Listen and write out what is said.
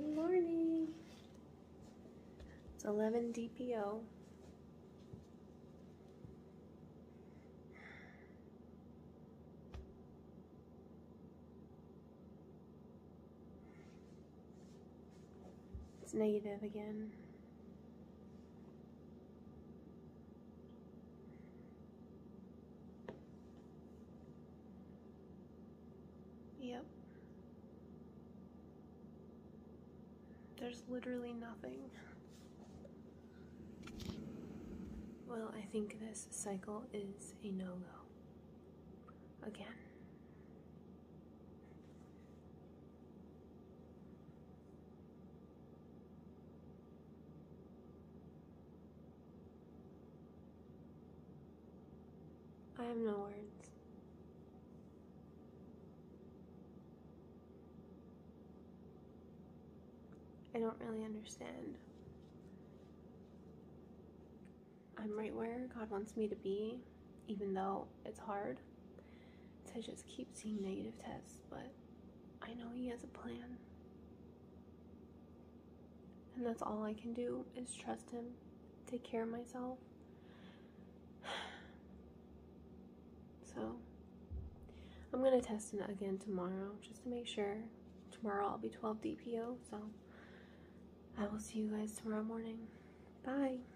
Good morning. It's 11 DPO. It's negative again. Yep. There's literally nothing. Well, I think this cycle is a no-go. Again. I have no words. I don't really understand. I'm right where God wants me to be, even though it's hard to just keep seeing negative tests, but I know He has a plan. And that's all I can do is trust Him, take care of myself. So, I'm going to test it again tomorrow just to make sure. Tomorrow I'll be 12 DPO, so I will see you guys tomorrow morning. Bye.